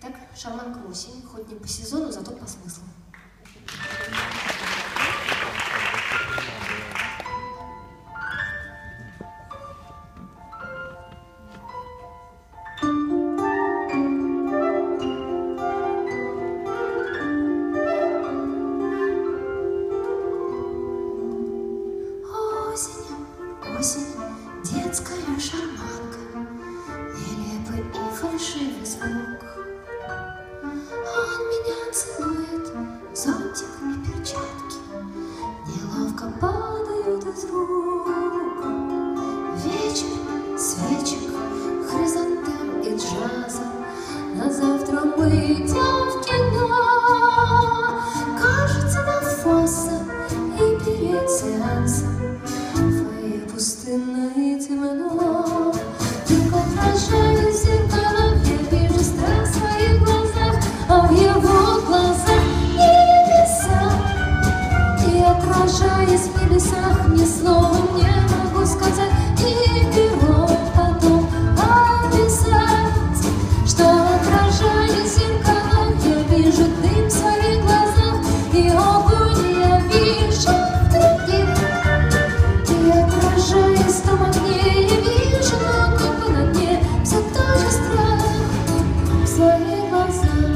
Итак, шарманка осень, хоть не по сезону, зато по смыслу. Осень, детская шарманка, нелепый и фальшивый звук. Он меня целует, зонтик и перчатки неловко падают из рук. Вечер, свечек, хризантем и джаза, на завтра мы идем в кино. Кажется, на фосса и перед сеансом пустынно и темно. Вдруг отражаю зеркало, я вижу страх в своих глазах, а в его глазах небеса. И отражаясь в небесах, ни слова не могу сказать, и перо потом описать, что отражаясь в зеркало, я вижу дым в своих глазах, и огонь я вижу в других. Отражаясь в том огне, я вижу, но как бы на дне все тот же страх в своих глазах.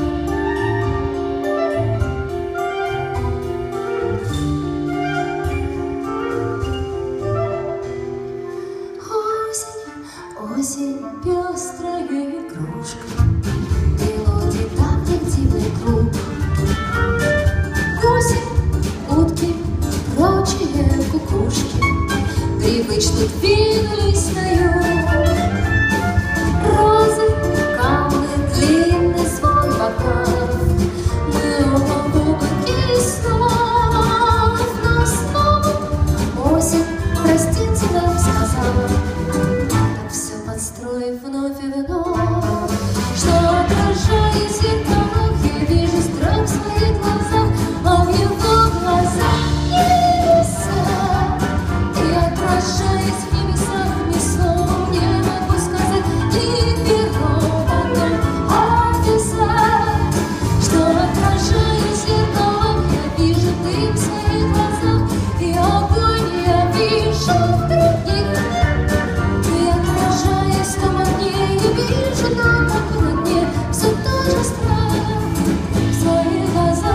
Осень, осень, пестрая игрушка, мелодии так дивный круг. Гуси, утки, прочие кукушки привычно двинулись на юг. Розы, камни, длинный свой бокалов, мы оба в облаке снов. Но снова осень простите нам сказала, так все подстроив вновь и вновь, что отражаясь в зеркалах, я вижу страх в своих глазах, а в его глазах небеса. Отражаясь в небесах, ни слова не могу сказать, и перо потом описать, что отражаясь в зеркалах, я вижу дым в своих глазах, и огонь я вижу в других. И отражаясь в том огне, я вижу, но как на дне все тот же страх в своих глазах.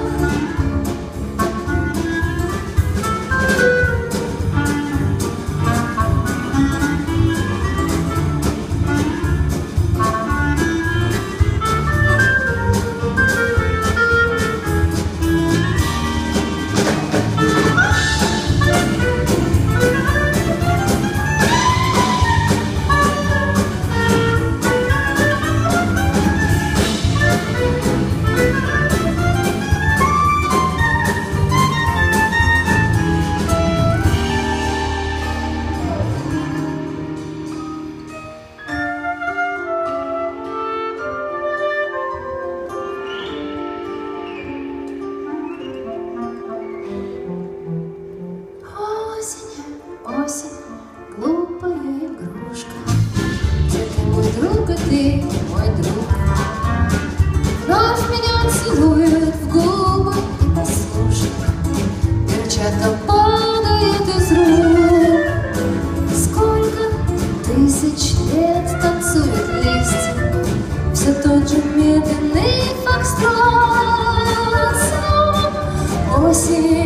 Осень, глупая игрушка, где ты мой друг, и ты мой друг. Вновь меня целует в губы и послушай, перчатка падает из рук. Сколько тысяч лет танцуют листья, все тот же медленный фокстрот. Осень.